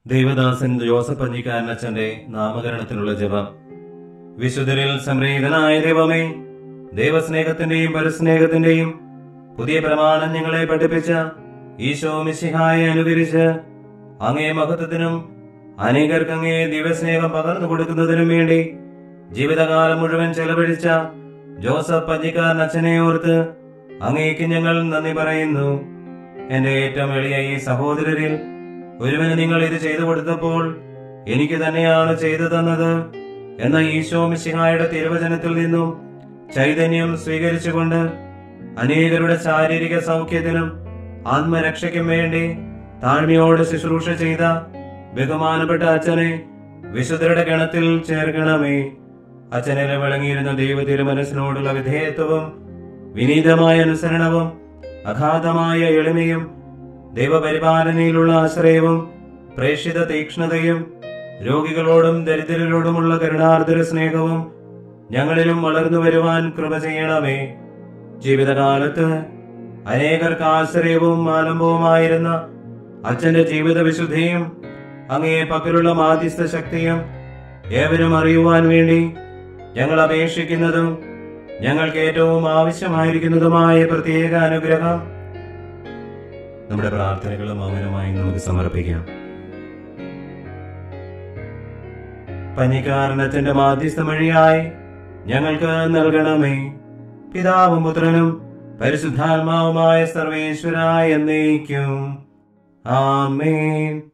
Devadasan Joseph Panjikkaran അച്ഛന്റെ നാമകരണത്തിനുള്ള ജപം. വിശുദ്ധരിൽ സംപ്രീതനായ ദൈവമേ, ദൈവസ്നേഹത്തിന്റെയും പരസ്നേഹത്തിന്റെയും പുതിയ പ്രമാണം ഞങ്ങളെ പഠിപ്പിച്ച ഈശോ മിശിഹായെ അനുകരിച്ച് അങ്ങേ മഹത്വത്തിനും അനേകർക്ക് അങ്ങേ ദിവസ്നേഹം പകർന്നു കൊടുക്കുന്നതിനും വേണ്ടി ജീവിതകാലം മുഴുവൻ ചെലവഴിച്ച ജോസഫ് പഞ്ഞിക്കാരൻ അച്ഛനെ ഓർത്ത് അങ്ങേക്ക് ഞങ്ങൾ നന്ദി പറയുന്നു. എന്റെ ഏറ്റവും എളിയ ഈ സഹോദരരിൽ ഒരുവന് നിങ്ങൾ ഇത് ചെയ്തു കൊടുത്തപ്പോൾ എനിക്ക് തന്നെയാണ് ചെയ്തു തന്നത് എന്ന ഈശോ മിശിഹായുടെ തിരുവചനത്തിൽ നിന്നും ചൈതന്യം സ്വീകരിച്ചുകൊണ്ട് അനേകരുടെ ശാരീരിക സൗഖ്യത്തിനും ആത്മരക്ഷയ്ക്കും വേണ്ടി താഴ്മയോട് ശുശ്രൂഷ ചെയ്ത ബഹുമാനപ്പെട്ട അച്ഛനെ വിശുദ്ധരുടെ ഗണത്തിൽ ചേർക്കണമേ. അച്ഛനിൽ വിളങ്ങിയിരുന്ന ദൈവ തിരുമനസ്സിനോടുള്ള വിധേയത്വവും വിനീതമായ അനുസരണവും അഗാധമായ എളിമയും ദൈവപരിപാലനയിലുള്ള ആശ്രയവും പ്രേക്ഷിത തീക്ഷ്ണതയും രോഗികളോടും ദരിദ്രരോടുമുള്ള കരുണാർദ്ര സ്നേഹവും ഞങ്ങളിലും വളർന്നു വരുവാൻ കൃപ ചെയ്യണമേ. ജീവിതകാലത്ത് അനേകർക്ക് ആശ്രയവും ആലംബവുമായിരുന്ന അച്ഛന്റെ ജീവിത വിശുദ്ധിയും അങ്ങേ പക്കലുള്ള മാധ്യസ്ഥ ശക്തിയും ഏവരും അറിയുവാൻ വേണ്ടി ഞങ്ങൾ അപേക്ഷിക്കുന്നതും ഞങ്ങൾക്ക് ഏറ്റവും ആവശ്യമായിരിക്കുന്നതുമായ പ്രത്യേക അനുഗ്രഹം നമ്മുടെ പ്രാർത്ഥനകളും മൗനമായി നമുക്ക് സമർപ്പിക്കാം. പഞ്ഞിക്കാരനത്തിന്റെ മാധ്യസ്ഥ വഴിയായി ഞങ്ങൾക്ക് നൽകണമേ. പിതാവും പുത്രനും പരിശുദ്ധാത്മാവുമായ സർവേശ്വരായ എന്നേക്കും ആമേൻ.